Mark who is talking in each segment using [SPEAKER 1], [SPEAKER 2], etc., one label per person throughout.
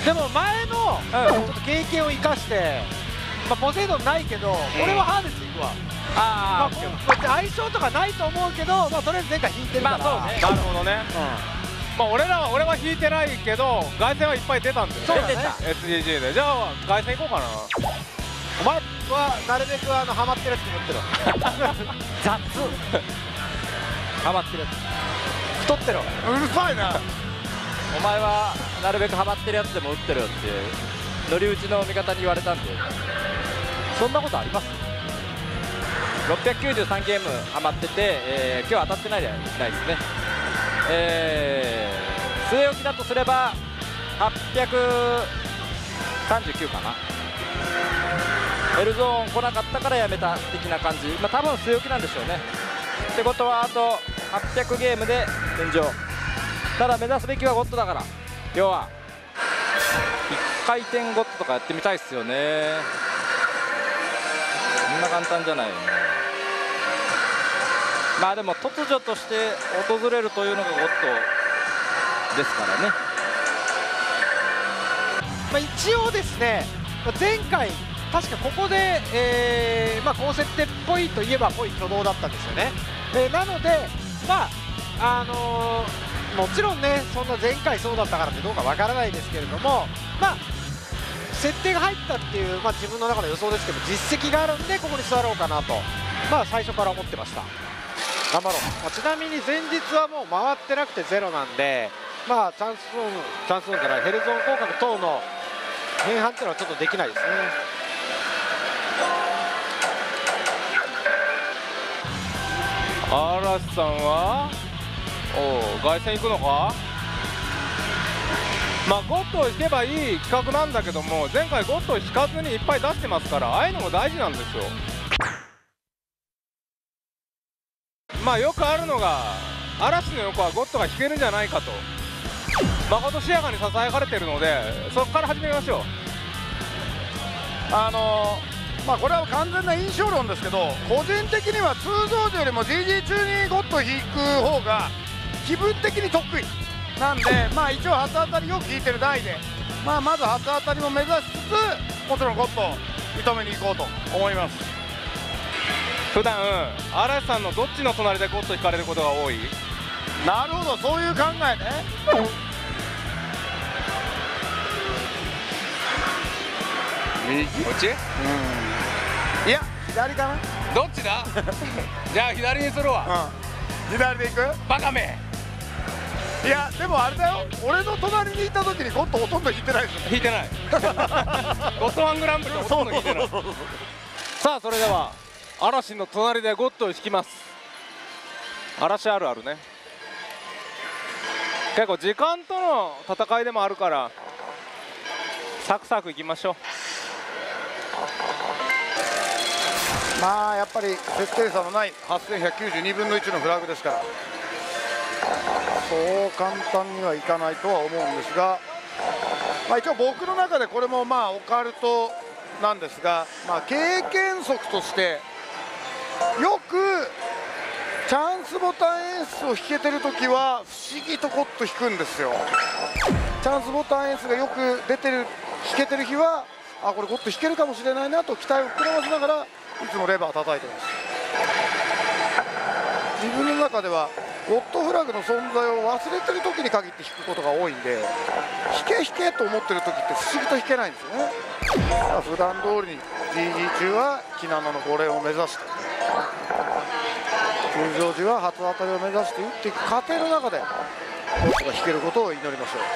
[SPEAKER 1] でも前のちょっと経験を生かして、ポセイドンないけど、俺はハーネス行くわ。別に相性とかないと思うけど、とりあえず前回引いてるから。
[SPEAKER 2] そうね。なるほどね。俺は引いてないけど、凱旋はいっぱい出たんだよね。
[SPEAKER 1] そうだね。
[SPEAKER 2] SDG で。じゃあ凱旋行こうかな。
[SPEAKER 1] お前はなるべくハマってるやつ持ってろ。雑。ハマってるやつ。太ってろ。
[SPEAKER 3] うるさいな。
[SPEAKER 4] お前はなるべくハマってるやつでも打ってるよっていう乗り打ちの味方に言われたんで、そんなことあります？693ゲームハマってて、今日当たってないですね。据え置きだとすれば839かな。Lゾーン来なかったからやめた的な感じ、多分据え置きなんでしょうね。ってことはあと800ゲームで天井。ただ目指すべきはゴッドだから、要は1回転ゴッドとかやってみたいっすよね。そんな簡単じゃないよね。でも突如として訪れるというのがゴッドですからね。
[SPEAKER 1] 一応ですね、前回確かここで、高設定っぽいといえばぽい挙動だったんですよね。なのでもちろんね、そんな前回そうだったからってどうかわからないですけれども、設定が入ったっていう、自分の中の予想ですけど、実績があるんでここに座ろうかなと、最初から思ってました。頑張ろう。ちなみに前日はもう回ってなくてゼロなんで、チャンスゾーンじゃない、ヘルゾーン広角等の変換っていうのはちょっとできないですね。
[SPEAKER 2] 嵐さんは凱旋行くのか。ゴッドを引けばいい企画なんだけども、前回ゴッドを引かずにいっぱい出してますから、ああいうのも大事なんですよ。よくあるのが、嵐の横はゴッドが引けるんじゃないかと誠しやかにささやかれてるので、そこから始めましょう。
[SPEAKER 3] これは完全な印象論ですけど、個人的には通常時よりも GG 中にゴッド引く方が気分的に得意なんで、一応初当たりよく引いてる台で、まず初当たりも目指しつつ、もちろんゴッドを認めに行こうと思います。
[SPEAKER 2] 普段嵐さんのどっちの隣でゴッド引かれることが多い？
[SPEAKER 3] なるほど、そういう考えね。
[SPEAKER 2] 右？こっち？
[SPEAKER 3] いや、左かな。
[SPEAKER 2] どっちだ？じゃあ左にするわ。
[SPEAKER 3] 左で行く？
[SPEAKER 2] バカめ。
[SPEAKER 3] いや、でもあれだよ、俺の隣にいた時にゴッドほとんど引いてないですよ。
[SPEAKER 2] 引いてない。ゴッドワングランプリほとんど引いてない。さあ、それでは嵐の隣でゴッドを引きます。嵐あるあるね。結構時間との戦いでもあるから、サクサクいきましょう。
[SPEAKER 3] やっぱり設定差のない8192分の1のフラグですから、そう簡単にはいかないとは思うんですが、一応僕の中でこれもオカルトなんですが、経験則としてよくチャンスボタンエースを引けてるときは不思議とゴッド引くんですよ。チャンスボタンエースがよく出てる、引けてる日はこれゴッド引けるかもしれないなと期待を膨らませながらいつもレバー叩いてます。自分の中ではゴッドフラグの存在を忘れてる時に限って引くことが多いんで、引けと思ってる時って不思議と引けないんですよね。普段通りに GG 中はキナノの5連を目指して、通常時は初当たりを目指して打っていく過程の中でゴッドが引けることを祈りましょう。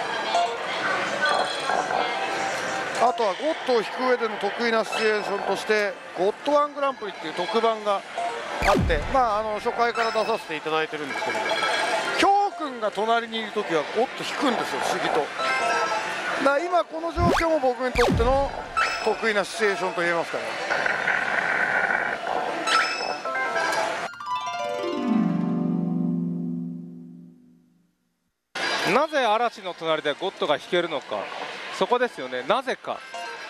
[SPEAKER 3] あとはゴッドを引く上での得意なシチュエーションとしてゴッドワングランプリっていう特番があって、初回から出させていただいてるんですけど、京君が隣にいる時はゴッド引くんですよ、不思議と。今この状況も僕にとっての得意なシチュエーションと言えますから。
[SPEAKER 2] なぜ嵐の隣でゴッドが引けるのか、そこですよね。なぜか。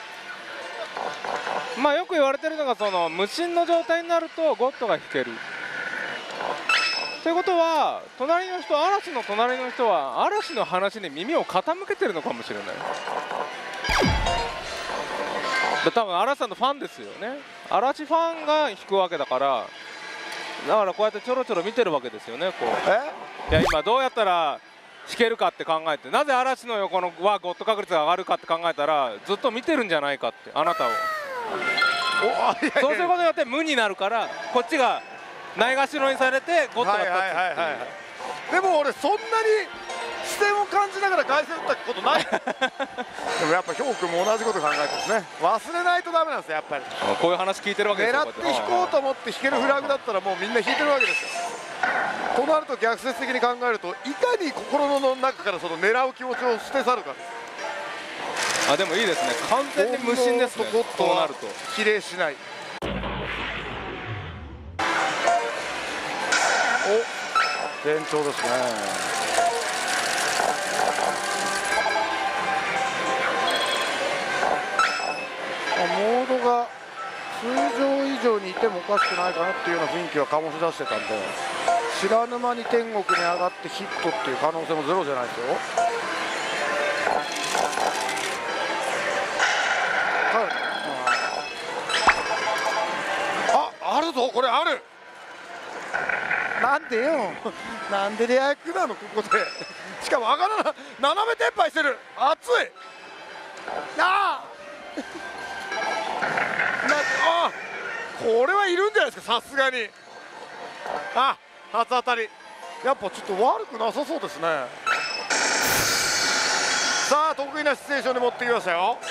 [SPEAKER 2] よく言われてるのが、その無心の状態になるとゴッドが引ける。ということは、嵐の隣の人は嵐の話に耳を傾けてるのかもしれない。 で多分嵐さんのファンですよね。嵐ファンが引くわけだから、だからこうやってちょろちょろ見てるわけですよね。こういや今どうやったら引けるかって考えて、なぜ嵐の横のはゴッド確率が上がるかって考えたら、ずっと見てるんじゃないかって、あなたを。そうすることによって無になるから、こっちがないがしろにされてゴッドが立つっていう。
[SPEAKER 3] でも俺そんなに視線を感じながら外線打ったことないでもやっぱヒョウ君も同じこと考えてますね。忘れないとダメなんですよ、やっぱり。
[SPEAKER 2] こういう話聞いてるわけですよ。
[SPEAKER 3] 狙って引こうと思って引けるフラグだったらもうみんな引いてるわけですよ。となると逆説的に考えると、いかに心の中からその狙う気持ちを捨て去るかです。
[SPEAKER 2] あ、でもいいですね、完全に無心ですね。そうなると
[SPEAKER 3] 比例しない。お、前兆ですね。モードが通常以上にいてもおかしくないかなっていうような雰囲気は醸し出してたんで、知らぬ間に天国に上がってヒットっていう可能性もゼロじゃないですよ。あるぞ、これある。なんでよなんでレア役なのここでしかも上がらな、斜め転廃してる。熱いああ、これはいるんじゃないですか、さすがに。あ、初当たり。やっぱちょっと悪くなさそうですね。さあ得意なシチュエーションに持ってきましたよ。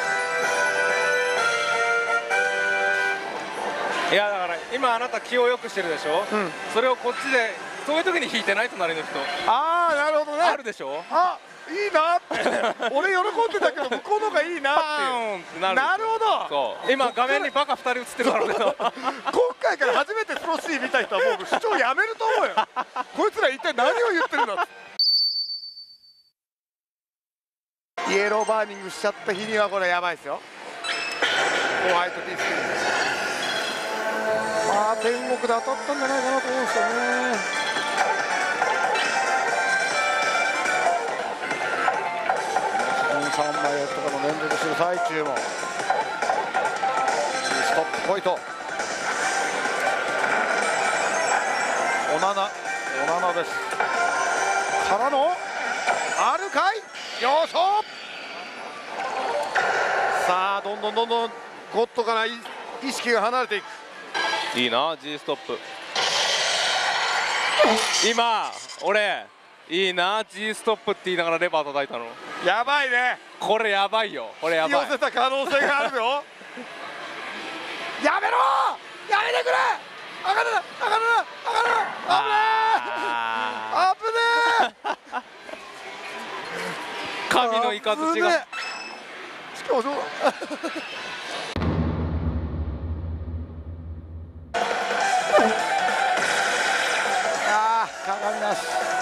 [SPEAKER 2] いやだから今あなた気をよくしてるでしょ、それをこっちでそういう時に引いてない、隣の人。
[SPEAKER 3] ああ、なるほどね。
[SPEAKER 2] あるでしょ。
[SPEAKER 3] あ、いいなって俺喜んでたけど向こうのがいいなっていう。なるほど。
[SPEAKER 2] そう今画面にバカ2人映ってるからね
[SPEAKER 3] 今回から初めてプロシー見た人はもう視聴やめると思うよこいつら一体何を言ってるんだイエローバーニングしちゃった日にはこれやばいですよ。ホワイトティースクリーンです。まあ天国で当たったんじゃないかなと思うんですよね。3枚やとかの連続する最中もストップポイント。おななですからのあるかい、よいしょ。さあどんどんゴッドから意識が離れていく。
[SPEAKER 2] いいな G ストップ。今俺いいな G ストップって言いながらレバー叩いたの。
[SPEAKER 3] やばいね、
[SPEAKER 2] これやばいよ、これやばい。
[SPEAKER 3] 引き寄せた可能性があるよやめろ、やめてくれ。上がるな、上がるな、上がるな、危ねえ危ねえ
[SPEAKER 2] 神の雷が。
[SPEAKER 3] しかもそうああ、鏡なし。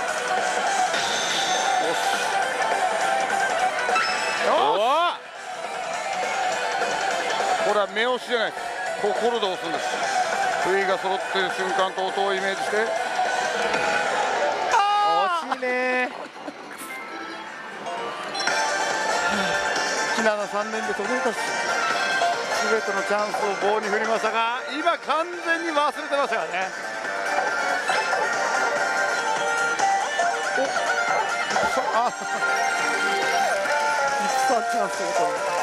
[SPEAKER 3] これは目押しじゃないです、心で押すんです。杭が揃ってる瞬間と音をイメージして。惜しいね木7、3年で途絶えたし、全てのチャンスを棒に振りましたが、今完全に忘れてましたからね。あ、一発チャンスということで。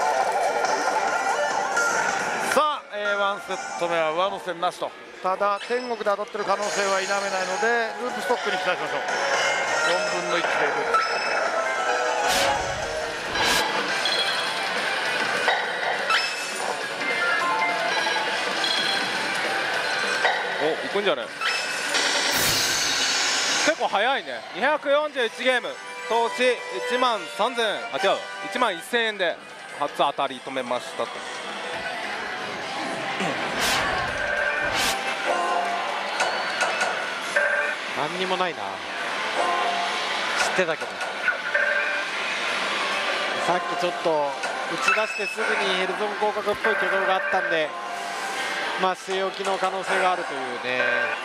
[SPEAKER 3] さあ、1セット目は上乗せなしと。ただ天国で当たってる可能性は否めないので、ループストックに期待しましょう。4分の1で
[SPEAKER 2] お、行くんじゃない。結構早いね。241ゲーム投資1万3000円、あ違う1万1000円で初当たり止めましたと。
[SPEAKER 1] 何にもないな、知ってたけど。さっきちょっと打ち出してすぐにヘルゾン広角っぽい挙動があったんで、まあ据え置きの可能性があるというね。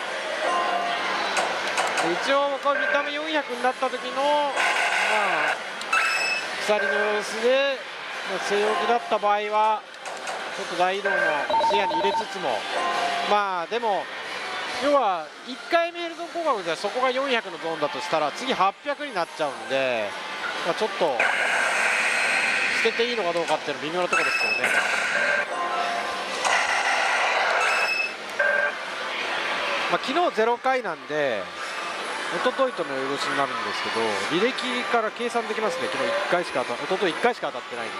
[SPEAKER 1] 一応こう見た目400になった時のまあ鎖の様子で据え置きだった場合はちょっと大移動も視野に入れつつも、まあでも要は1回目ヘルゾン工学ではそこが400のゾーンだとしたら次800になっちゃうんで、まあ、ちょっと捨てていいのかどうかっていうのは微妙なところですけどね。まあ、昨日0回なんで一昨日との夜越しになるんですけど、履歴から計算できますね。昨日1回しか一昨日1回しか当たってないん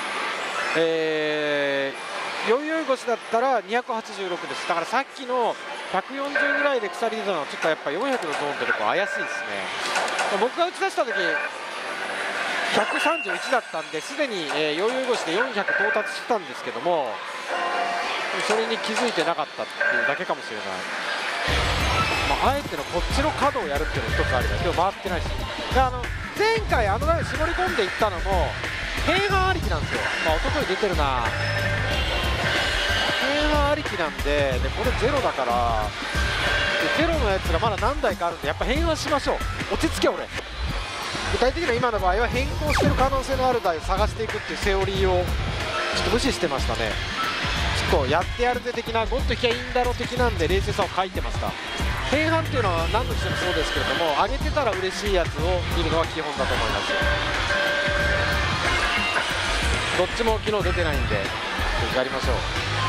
[SPEAKER 1] で、4腰だったら286です。だからさっきの140ぐらいで鎖出たのはちょっとやっぱ400のゾーンってとこ怪しいですね。僕が打ち出した時131だったんで、すでに4腰で400到達してたんですけども、それに気づいてなかったっていうだけかもしれない。まあ、あえてのこっちの角をやるっていうのが一つありますけど回ってないし、で前回あのライン絞り込んでいったのも併願ありきなんですよ。まあ一昨日出てるな、併願ありきなんで、これゼロだからゼロのやつがまだ何台かあるんで、やっぱ変換しましょう。落ち着け俺。具体的には今の場合は変更してる可能性のある台を探していくっていうセオリーをちょっと無視してましたね。ちょっとやってやるぜ的な、ゴッと引きゃいいんだろう的なんで冷静さを書いてました。変換っていうのは何度してもそうですけれども、上げてたら嬉しいやつを見るのは基本だと思います。どっちも昨日出てないんでやりましょう。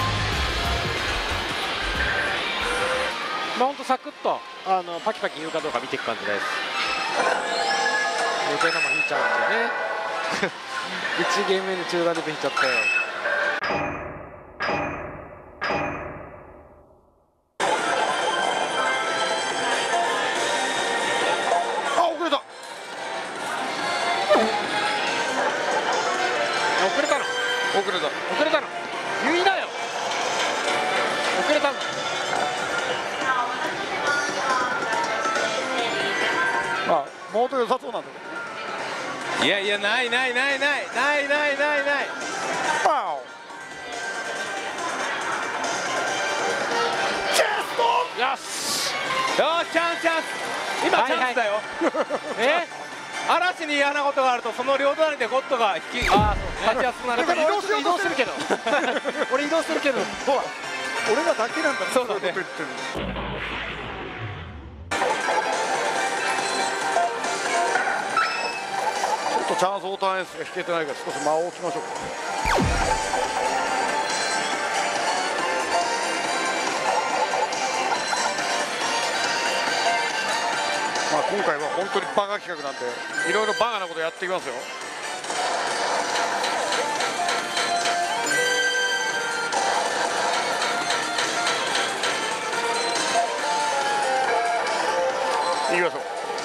[SPEAKER 1] まあほんとサクッとパキパキ言うかどうか見ていく感じです。余計なもん引いちゃうんですよね1ゲーム目に中断で引いちゃったよ。遅れたの言いなよ。遅れたの。
[SPEAKER 3] まあもっと良さそうなんだけど。
[SPEAKER 2] いやいや、ないないないないないないないない。
[SPEAKER 3] パオチェスト。
[SPEAKER 1] よし
[SPEAKER 2] よし、チャンスチャンス、今チャンスだよ嵐に嫌なことがあるとその両隣でゴッドが立ちやすくなる。
[SPEAKER 1] 俺移動するけど俺移動するけど
[SPEAKER 3] 俺らだけなんだ。
[SPEAKER 2] そうだね。
[SPEAKER 3] ちょっとチャンスオーターエースが引けてないから少し間を置きましょうか。まあ今回は本当にバカ企画なんでいろいろバカなことやっていきますよ。いきましょう。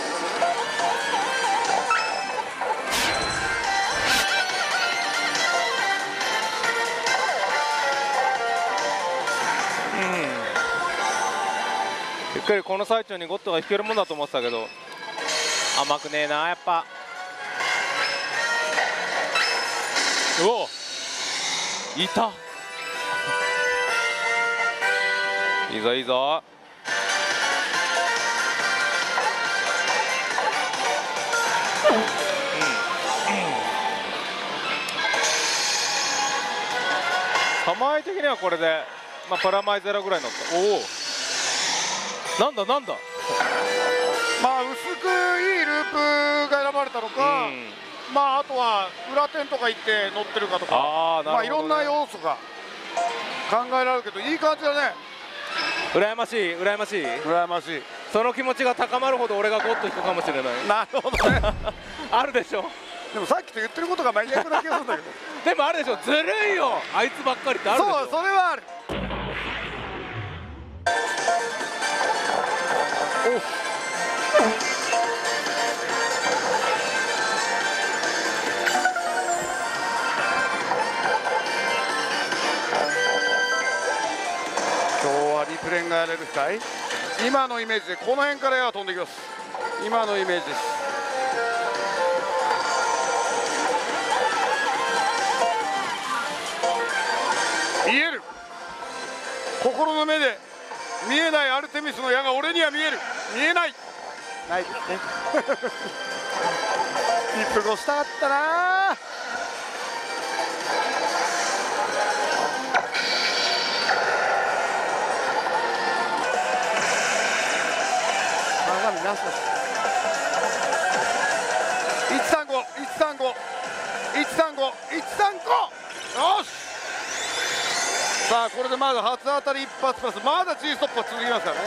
[SPEAKER 2] ゆっくりこの最中にゴッドが引けるもんだと思ってたけど甘くねえなやっぱ。うおいたいいぞいいぞ。構え的にはこれで、まあ、プラマイゼロぐらいになった。おおなんだなんだ。
[SPEAKER 3] まあ薄くいいループが選ばれたのか、まああとは裏点とか行って乗ってるかとか、まあいろんな要素が考えられるけどいい感じだね。
[SPEAKER 2] 羨ましい羨ましい
[SPEAKER 3] 羨ましい。
[SPEAKER 2] その気持ちが高まるほど俺がゴッと引くかもしれない。
[SPEAKER 3] なるほどね
[SPEAKER 2] あるでしょ。
[SPEAKER 3] でもさっきと言ってることが真逆な気がするんだけど
[SPEAKER 2] でもあるでしょ。ずるいよあいつばっかりってあるでしょ。
[SPEAKER 3] そうそれはある。今日はリプレイがやれるかい。今のイメージでこの辺から矢が飛んできます。今のイメージです。見える。心の目で見えないアルテミスの矢が俺には見える。見えないないですね一歩越したかったな。 よし。さあこれでまだ初当たり一発プラスまだ G ストップは続きますからね。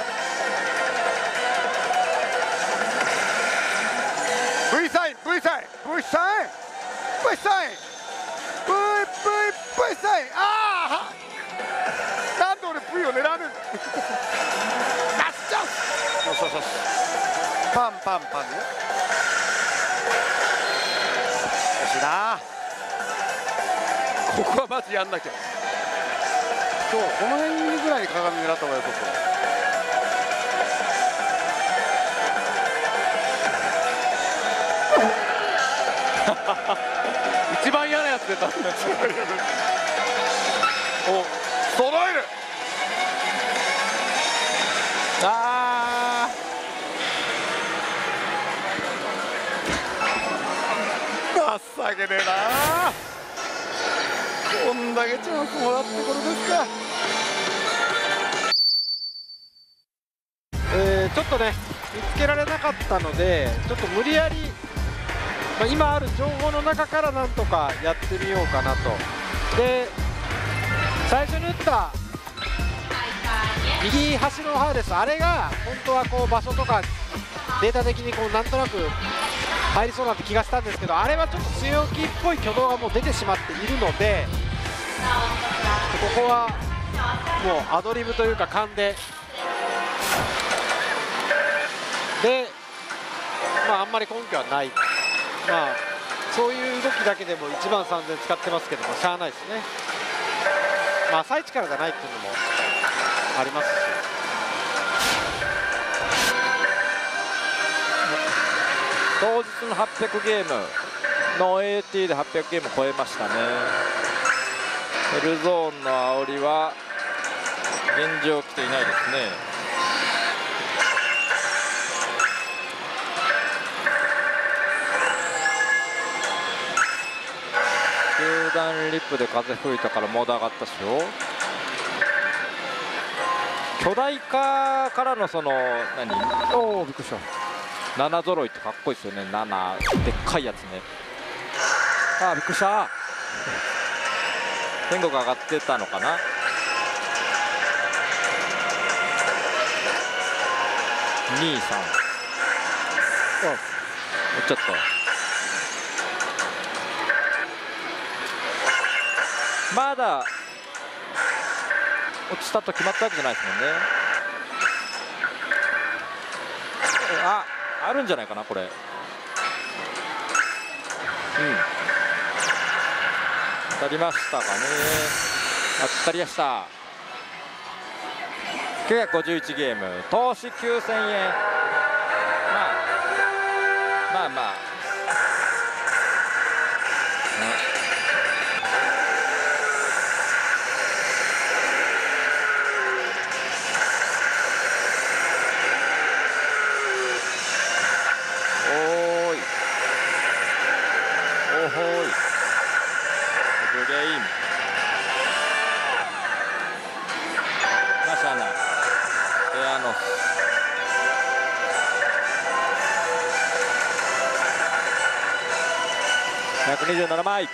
[SPEAKER 3] V サイン V サイン V サイン V サイン V サイン。ああなんで俺 V を狙わねえんだ。ナイスチャンス。よしよしよし。パンパンパンね。惜しいな。ここはマジやんなきゃ。そうこの辺ぐらいに鏡狙った方がよさそう。
[SPEAKER 2] 一番嫌なやつ出た。お
[SPEAKER 3] 揃える。
[SPEAKER 2] あ
[SPEAKER 3] 情けねえな。こんだけチャンスもらってこれですか。
[SPEAKER 1] ちょっとね見つけられなかったのでちょっと無理やり、今ある情報の中からなんとかやってみようかなと。で最初に打った右端のハーデス、あれが本当はこう場所とかデータ的にこうなんとなく入りそうなって気がしたんですけど、あれはちょっと据え置きっぽい挙動がもう出てしまっているので、ここはもうアドリブというか勘で、あんまり根拠はない、そういう動きだけでも1万3000使ってますけどもしゃあないですね。朝一からじゃないっていうのもありますし。
[SPEAKER 4] 当日の800ゲームの AT で800ゲーム超えましたね。フルゾーンの煽りは現状来ていないですね。集団リップで風吹いたからモード上がったっしょ。巨大化からのそのおおびっくりした。7揃いってかっこいいですよね。7でっかいやつね。ああびっくりした。天国上がってたのかな。2、3ちょっとまだ落ちたと決まったわけじゃないですもんね。あるんじゃないかなこれ。当たりましたかね。当たりました。951ゲーム投資9000円。127枚。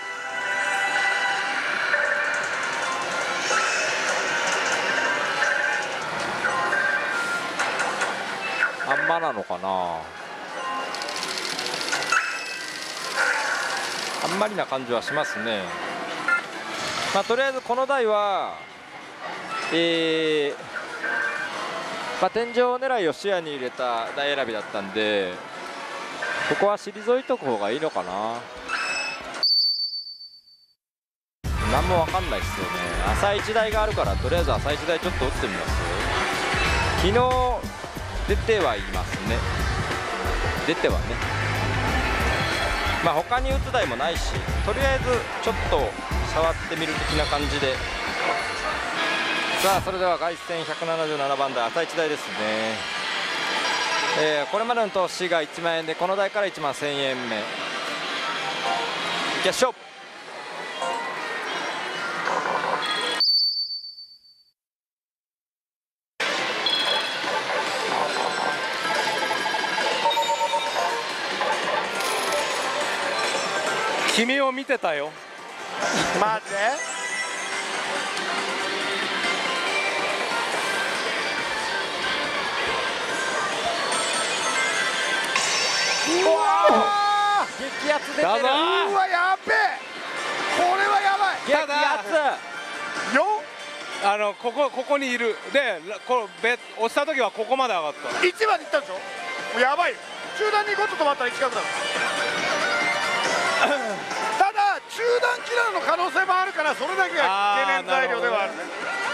[SPEAKER 4] あんまなのかな。あんまりな感じはしますね。とりあえずこの台は天井狙いを視野に入れた台選びだったんで、ここは退いとく方がいいのかな。何も分かんないですよね。朝一台があるからとりあえず朝一台ちょっと打ってみます。昨日出てはいますね。出てはね。他に打つ台もないし、とりあえずちょっと触ってみる的な感じで。さあそれでは凱旋177番台朝一台ですね。これまでの投資が1万円でこの台から1万1000円目。決勝
[SPEAKER 2] 君を見てたよ。
[SPEAKER 3] マジで。うわ
[SPEAKER 4] 激アツ出てる。
[SPEAKER 2] だぞ
[SPEAKER 3] ー、うわやべえ、これはやばい。
[SPEAKER 4] 激アツ。
[SPEAKER 2] ここにいるで、押した時はここまで上がった。
[SPEAKER 3] 1までいったんでしょ。もうやばいよ。中段に5と止まったら1角だ。ただ中段キラーの可能性もあるから、それだけが懸念材料ではあるね。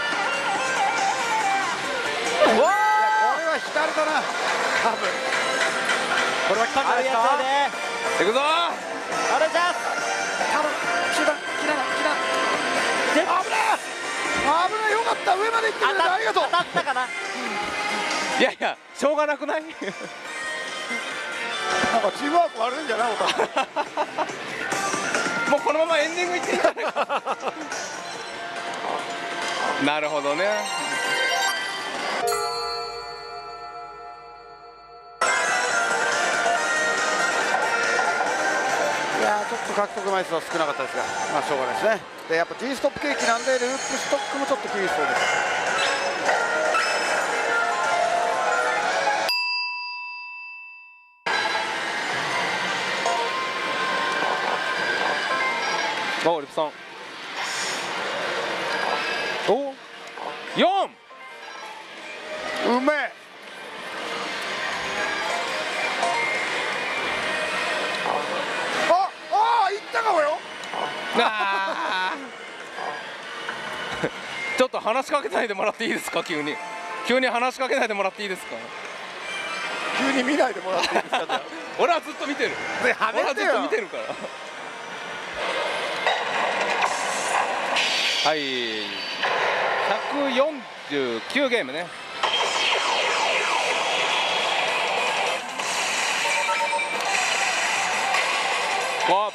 [SPEAKER 3] うわー、これは光だな多分。
[SPEAKER 1] これは来たんじゃないですか。
[SPEAKER 2] いくぞー。
[SPEAKER 4] あれじゃ
[SPEAKER 3] 多分中段キラー危ない危ない。よかった、上まで行ってくれてありがとう。
[SPEAKER 4] 当たったかな。
[SPEAKER 2] いやいや、しょうがなくない？
[SPEAKER 3] なんかチームワーク悪いんじゃない？
[SPEAKER 2] もうこのままエンディングいっていいんじゃないか。なるほどね。
[SPEAKER 3] いやー、ちょっと獲得枚数は少なかったですが、まあしょうがないですね。でやっぱ G ストップケーキなんで、ループストックもちょっと厳しそうです。
[SPEAKER 2] お、リプさん。お、4。
[SPEAKER 3] うめえ。あ、いったかもよ。
[SPEAKER 2] ちょっと話しかけないでもらっていいですか。急に話しかけないでもらっていいですか。
[SPEAKER 3] 急に見ないでもらっていいですか。
[SPEAKER 2] 俺はずっと見てる。俺はずっと見てるから。はい、149ゲームね。5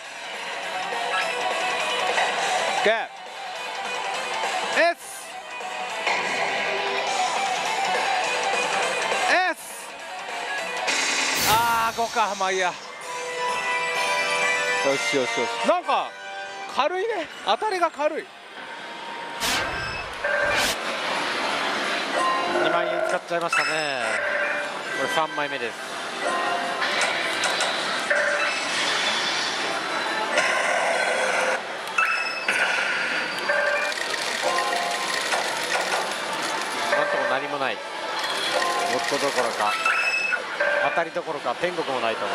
[SPEAKER 2] S 5か。まあいいや。よしよしよし。なんか軽いね。当たりが軽い。
[SPEAKER 1] 2万円使っちゃいましたね。これ3枚目です。なんとも何もない。ゴッドどころか当たりどころか天国もないと思う。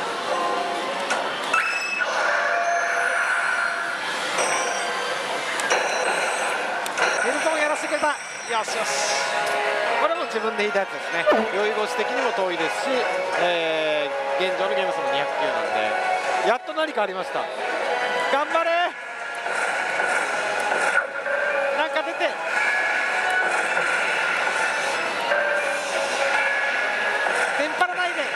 [SPEAKER 1] ヘルソンやらせてくれた。よしよし。これも自分で引いたやつですね。酔い腰的にも遠いですし、現状のゲーム数も209なんで、やっと何かありました。頑張れ。なんか出て。テンパらないで。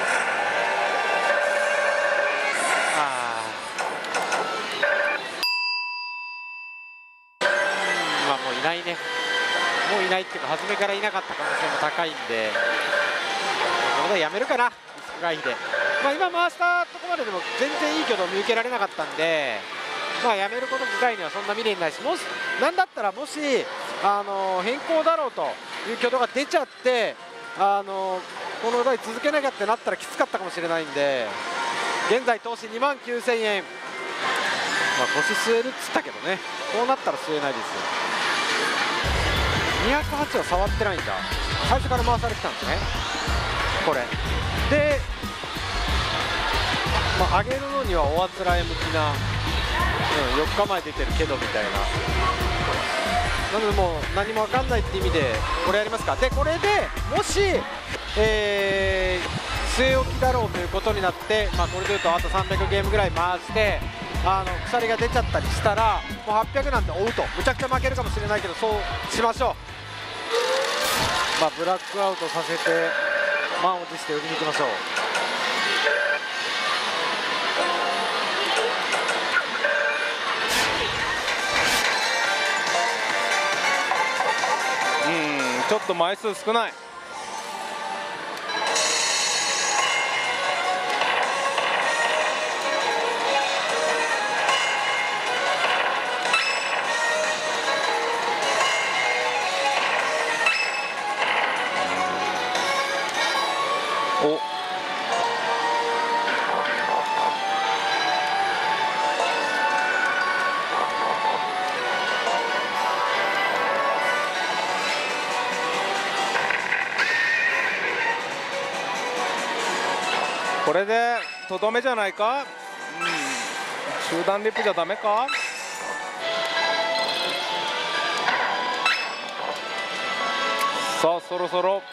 [SPEAKER 1] まあもういないね。もういないっていうか、初めからいなかった可能性も高いんで、ここでやめるかな、リスク回避で。まあ、今回したとこまででも全然いい挙動見受けられなかったんで、まあ、やめること自体にはそんな未練ないし、もしなんだったらもし変更だろうという挙動が出ちゃって、この台続けなきゃってなったらきつかったかもしれないんで、現在投資2万9000円、まあ、腰据えるっつったけどね、こうなったら据えないですよ。208を触ってないんだ。最初から回されてたんですね、これで。まあ、上げるのにはおあつらえ向きな、4日前出てるけどみたいな。なのでもう何も分かんないって意味でこれやりますか。でこれでもし、据え置きだろうということになって、まあ、これでいうとあと300ゲームぐらい回して鎖が出ちゃったりしたら、もう800なんて追うとむちゃくちゃ負けるかもしれないけど、そうしましょう。まあ、ブラックアウトさせて満を持して呼びに行きましょう。
[SPEAKER 2] ちょっと枚数少ない。 これでとどめじゃないか。中段リップじゃダメか。さあそろそろ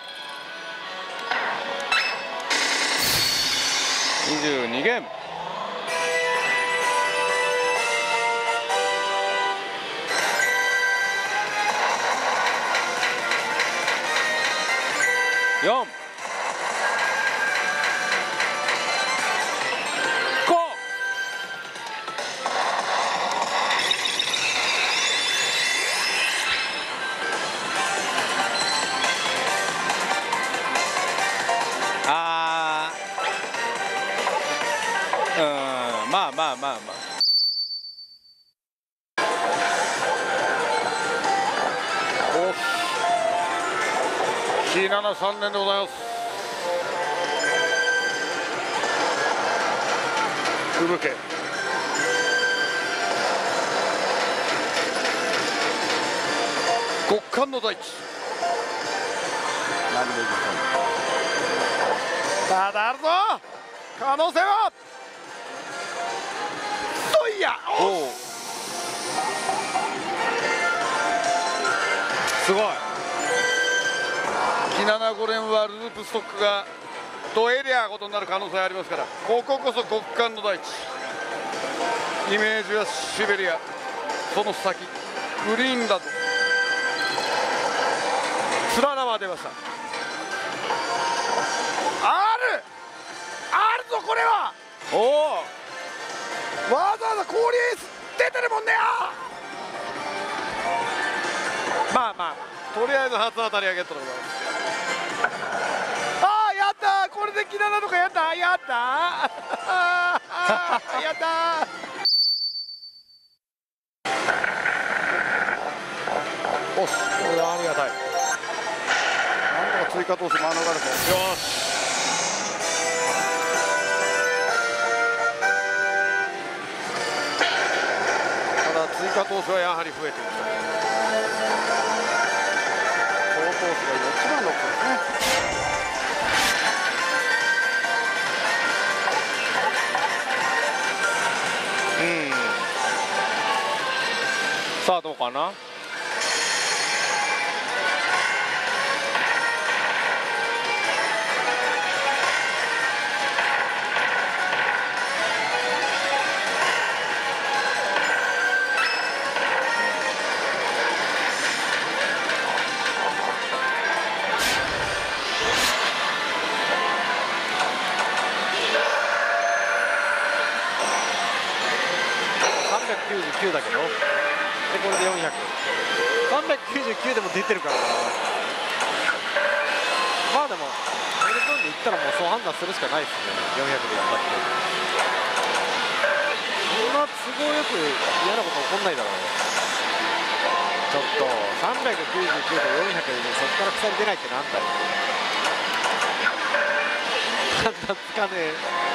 [SPEAKER 2] 22ゲーム。4、まあまあまあまあ。
[SPEAKER 3] 7-3年でございます。うぶけ極寒の大地。何でいきましょう。ただあるぞ可能性は。といやお
[SPEAKER 2] すごい。
[SPEAKER 3] キナナゴレンはループストックがドエリアことになる可能性ありますから、こここそ極寒の大地。イメージはシベリア、その先グリーンランド、つららは出ました。あるぞこれは。
[SPEAKER 2] お
[SPEAKER 3] お、わざわざ氷エース出てるもんねや。まあまあとりあえず初当たりはゲットでございます。ああやったー、これでキナナとかやったー、やったーやったー。おし、これはありがたい。なんとか追加投手免れて、よし。ただ追加投手はやはり増えている。好投手が1番6個ですね。
[SPEAKER 2] さあどうかな。
[SPEAKER 1] 399だけど、でこれで400、399でも出てるからな。まあでもメルトンでいったらもうそう判断するしかないですね。400でいったってそんな都合よく嫌なこと起こんないだろう。ちょっと399と400でそこから鎖出ないってなんだよ。判断つかねえ。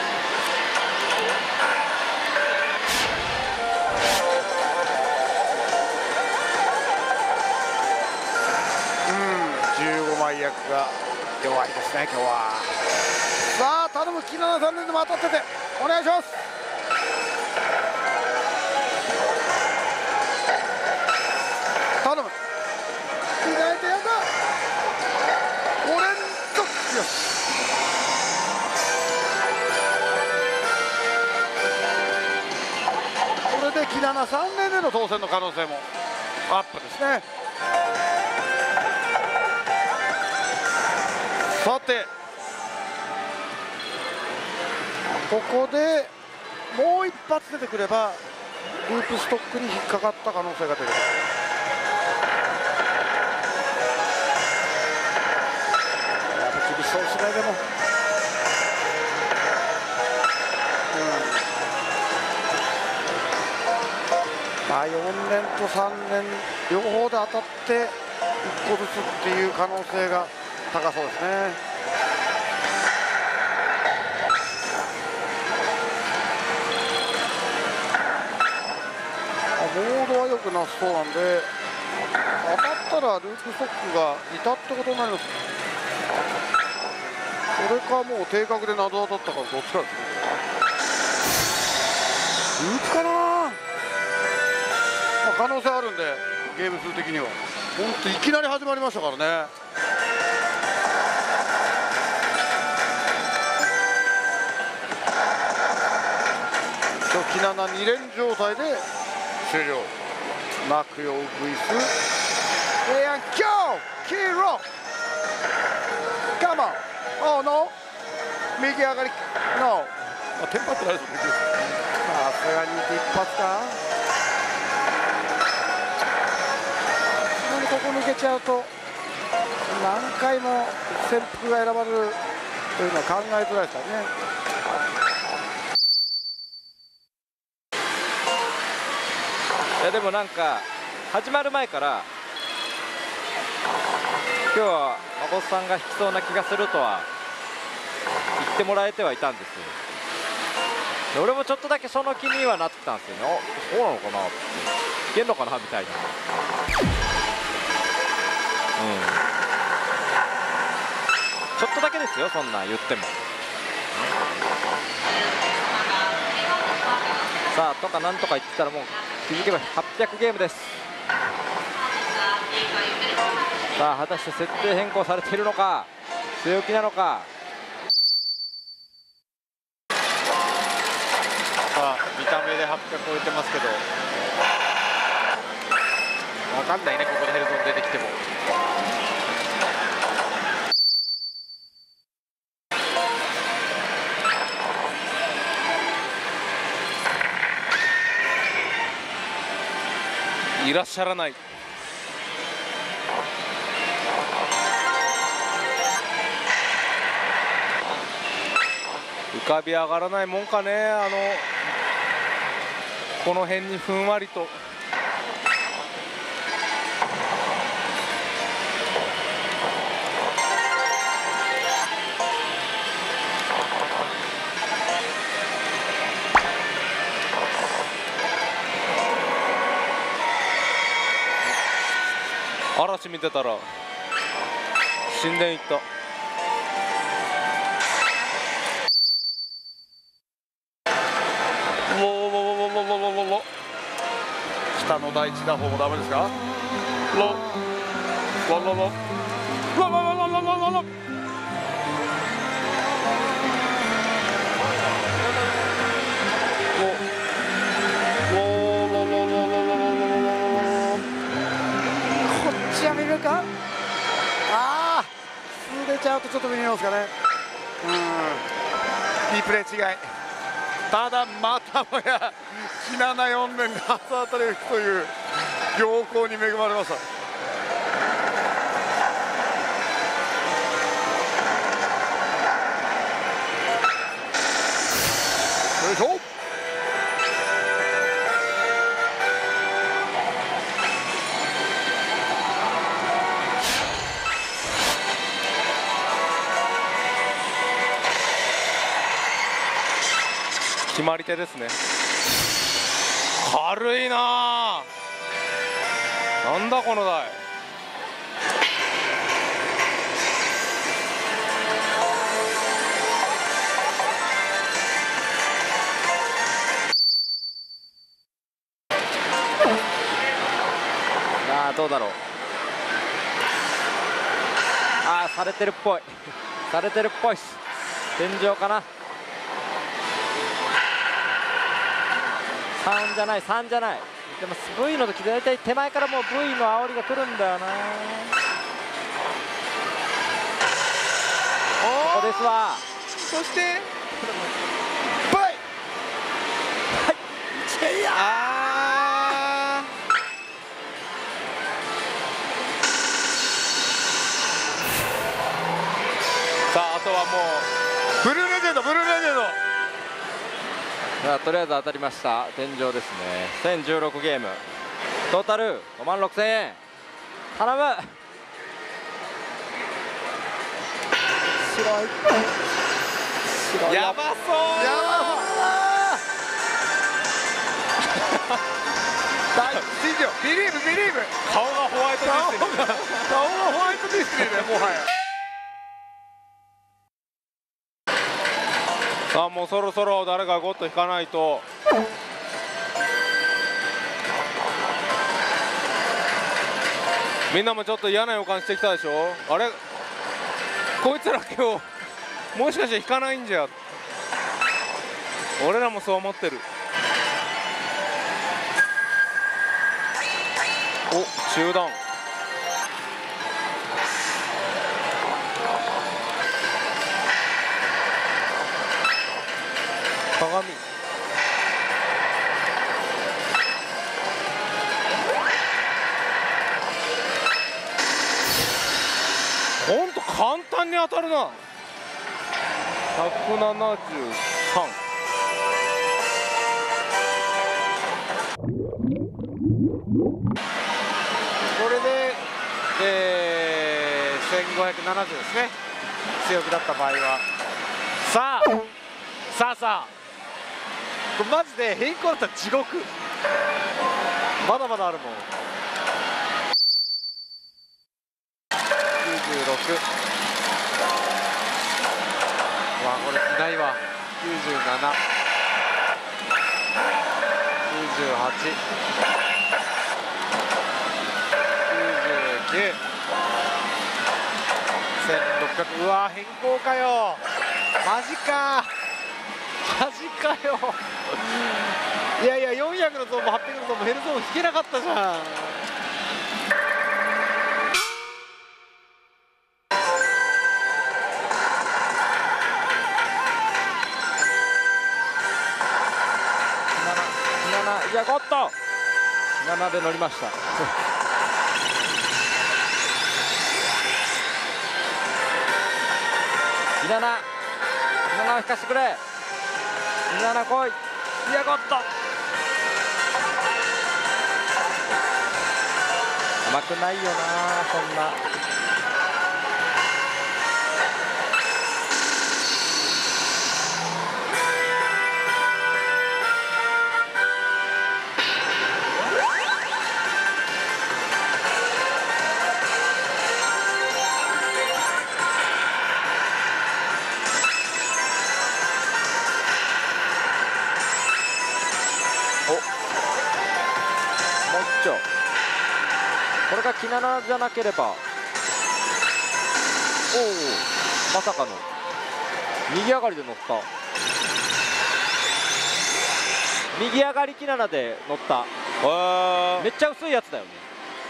[SPEAKER 3] 15枚役が弱いですね今日は。さあ頼む、キナナ3年でも当たっててお願いします。頼む、意外とやだ。5連続、よし。これでキナナ3年での当選の可能性もアップですね。さてここでもう一発出てくればループストックに引っかかった可能性が出てくる。やっぱ厳しそうですね。でもまあ4年と3年両方で当たって1個ずつっていう可能性が高そうですね。ボードは良くなさそうなんで、当たったらループストックがいたってことになります。 それかもう定格で謎当たったからどっちかですね。打つかな、まあ、可能性あるんでゲーム数的には本当いきなり始まりましたからね。キナナ2連状態で終了。マクヨウグイスエアンキョーキーロカモンオーノ右上がりノーテンパってないですよ。さすがに一発か。ここ抜けちゃうと何回も潜伏が選ばれるというのは考えづらいですからね。
[SPEAKER 4] いやでもなんか始まる前から今日は孫さんが引きそうな気がするとは言ってもらえてはいたんですよ。で俺もちょっとだけその気にはなってたんですよね。あ、そうなのかなって、いけんのかなみたいな。ちょっとだけですよ、そんなん言っても。さあとかなんとか言ってたらもう気づけば800ゲームです。さあ果たして設定変更されているのか強気なのか。
[SPEAKER 1] さあ見た目で800超えてますけど分かんないね、ここでヘルゾン出てきても。
[SPEAKER 2] いらっしゃらない。浮かび上がらないもんかね。この辺にふんわりと。嵐見てたら神殿行った。
[SPEAKER 3] 北の第一打法もダメですか。ロロロロロロロロロロロロ。見るか。ああ、数出ちゃうとちょっと見えますかね。リプレイ違い。ただまたもやキナナ4連が初当たりを引くという良好に恵まれました。よいしょ。
[SPEAKER 2] 決まり手ですね。軽いなあ。なんだこの台。
[SPEAKER 4] さあどうだろう。ああされてるっぽいされてるっぽいっす。天井かな。3じゃない3じゃない。でも V の時大体手前からもう V の煽りが来るんだよな。ここですわ。
[SPEAKER 1] そして
[SPEAKER 3] バイ
[SPEAKER 1] あ
[SPEAKER 2] さああとはもう
[SPEAKER 3] ブルーレジェンドブルーレジェンド。
[SPEAKER 4] さあとりあえず当たりました。天井ですね。1016ゲームトータル56000円。頼む。白い白い
[SPEAKER 2] やばそう。
[SPEAKER 3] やばそう信じよう。ビリーブビリーブ。
[SPEAKER 2] 顔がホワイトディスプレイ。
[SPEAKER 3] 顔がホワイトディスプレイだよもはや。
[SPEAKER 2] さあもうそろそろ誰かゴッと引かないと。みんなもちょっと嫌な予感してきたでしょ。あれこいつら今日もしかして引かないんじゃ。俺らもそう思ってる。お、中断。鏡。ほんと簡単に当たるな。173。
[SPEAKER 1] これで、1570ですね、強気だった場合は。さあこれマジで変更だったら地獄。まだまだあるもん。96。わ、これいないわ。97、98、99、1600。うわ、変更かよ。マジかよ。いやいや、400のゾーンも800のゾーンもヘルゾーン引けなかったじゃん。
[SPEAKER 4] いやゴット7で乗りました。27を引かしてくれ。27来い。いやゴット甘くないよなそんな。これがキナナじゃなければ、おおまさかの右上がりで乗った。右上がりキナナで乗った。めっちゃ薄いやつだよね。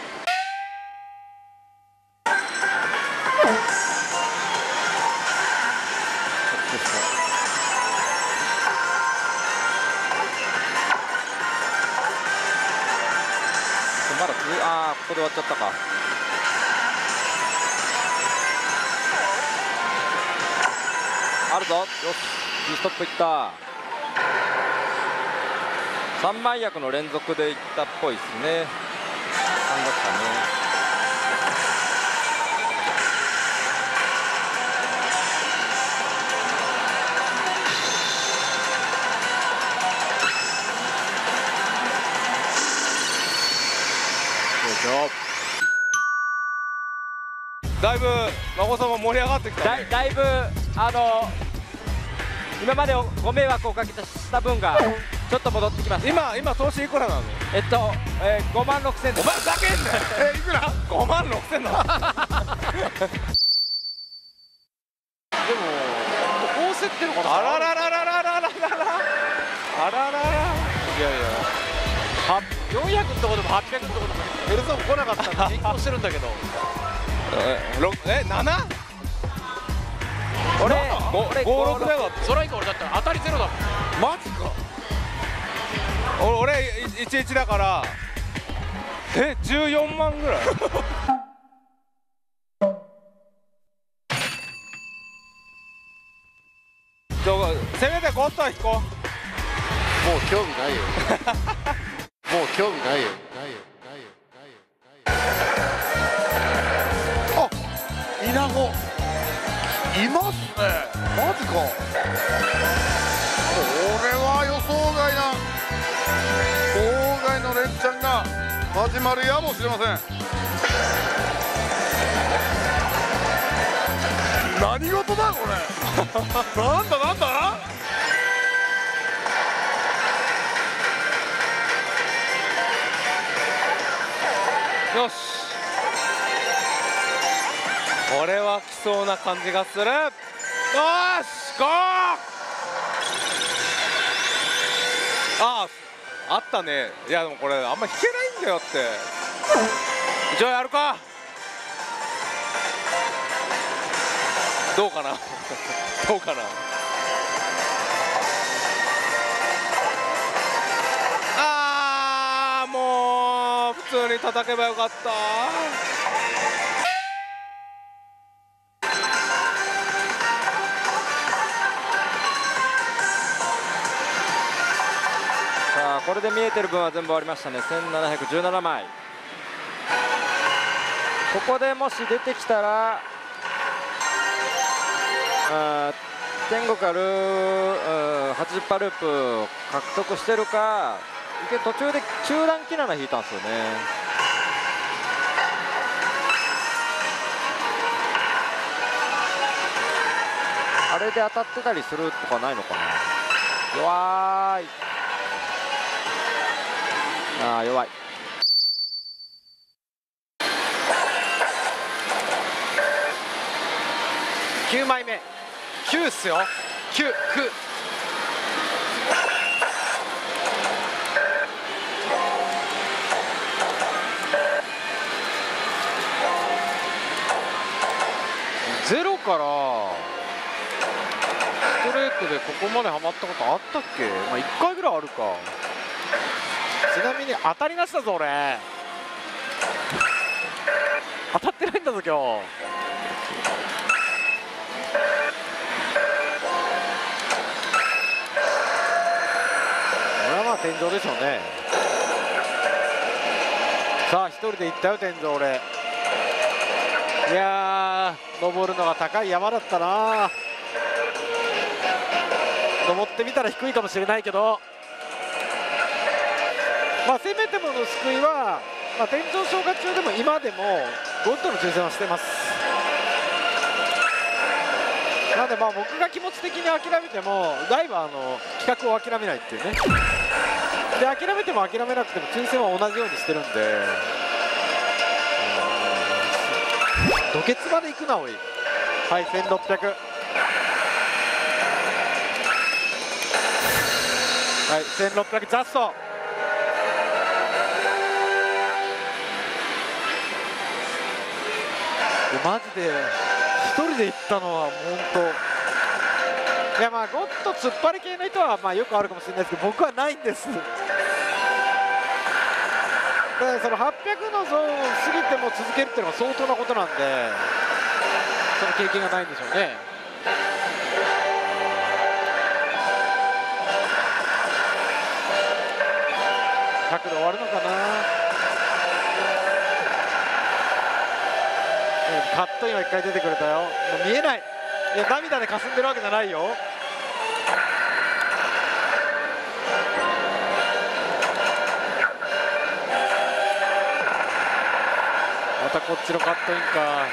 [SPEAKER 4] まだここで終わっちゃったか。あるぞ。よし、Gストップいった。3枚役の連続でいったっぽいですね。3だったね。
[SPEAKER 2] だいぶ孫さんも盛り上がってきた、ね、
[SPEAKER 4] だいぶ今までご迷惑をかけた分がちょっと戻ってきます。
[SPEAKER 2] 今投資いくらなの
[SPEAKER 4] ？5万6000です。
[SPEAKER 2] お前ふざけんなよ。いくら？5万6000なの。
[SPEAKER 1] でもこう競ってるのかな。
[SPEAKER 2] あららららららららあららら。いやいや
[SPEAKER 1] 400のとこでも800のとこでもヘルゾーン来なかったんで変更してるんだけど。
[SPEAKER 2] 7？
[SPEAKER 1] 俺
[SPEAKER 2] 56だよ。
[SPEAKER 1] それ以降俺だったら当たりゼロだもん。
[SPEAKER 2] マジか。俺11だから14万ぐらい。せめてゴット引こう。
[SPEAKER 1] もう興味ないよ。もう興味ないよ。
[SPEAKER 3] あ、イナゴいますね。マジか。これは予想外の連チャンが始まるやもしれません。何事だこれ。なんだ
[SPEAKER 2] よし、これは来そうな感じがする。よしゴー。あったね。いやでもこれあんま引けないんだよって。じゃあやるか。どうかなどうかな。もう普通に叩けばよかった。
[SPEAKER 4] さあこれで見えてる分は全部終わりましたね。1717枚。ここでもし出てきたら天国ある80%ループ獲得してるか、途中で中段キナナ引いたんですよね。あれで当たってたりするとかないのかな。弱い。弱い。
[SPEAKER 1] 9枚目9っすよ。9、9。ゼロからストレートでここまではまったことあったっけ。まあ1回ぐらいあるか。ちなみに当たりなしだぞ俺。当たってないんだぞ今日。これはまあ天井でしょうね。さあ一人で行ったよ天井俺。いやー登るのが高い山だったな。登ってみたら低いかもしれないけど、まあせめてもの救いは、まあ、天井消化中でも今でもゴッドの抽選はしてます。なんでまあ僕が気持ち的に諦めてもダイバーの企画を諦めないっていうね。で諦めても諦めなくても抽選は同じようにしてるんで、土ケツまで行くなおい。はい、1600。はい、1600ジャスト。マジで一人で行ったのは本当。いやまあゴッド突っ張り系の人はまあよくあるかもしれないですけど、僕はないんです。でその800のゾーンを過ぎても続けるっていうのが相当なことなんで、その経験がないんでしょうね。100で終わるのかな。カットインは1回出てくれたよ。もう見えない。いや涙で霞んでるわけじゃないよ。またこっちのカットインか。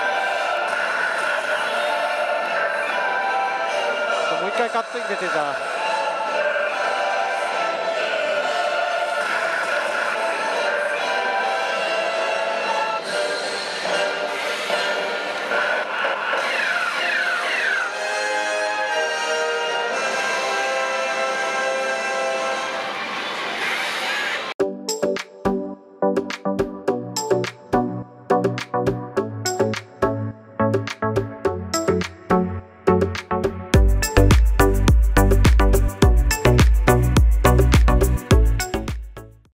[SPEAKER 1] もう一回カットイン出てた。